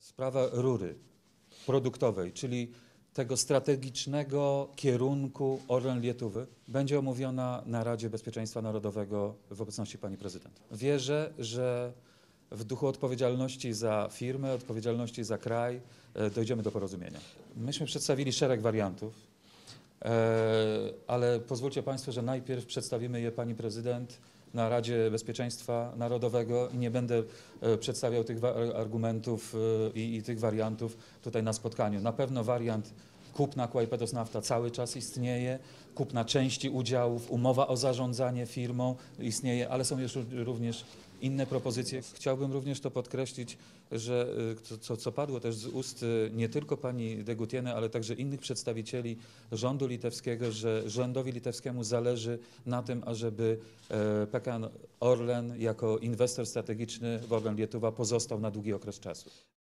Sprawa rury produktowej, czyli tego strategicznego kierunku Orlen-Lietuwy będzie omówiona na Radzie Bezpieczeństwa Narodowego w obecności pani prezydent. Wierzę, że w duchu odpowiedzialności za firmę, odpowiedzialności za kraj dojdziemy do porozumienia. Myśmy przedstawili szereg wariantów, ale pozwólcie państwo, że najpierw przedstawimy je pani prezydent na Radzie Bezpieczeństwa Narodowego i nie będę przedstawiał tych argumentów i tych wariantów tutaj na spotkaniu. Na pewno wariant kupna Quaipedos Nafta cały czas istnieje, kupna części udziałów, umowa o zarządzanie firmą istnieje, ale są jeszcze również inne propozycje. Chciałbym również to podkreślić, że co padło też z ust nie tylko pani de Gutieny, ale także innych przedstawicieli rządu litewskiego, że rządowi litewskiemu zależy na tym, ażeby PKN Orlen jako inwestor strategiczny w Orlen Lietuwa pozostał na długi okres czasu.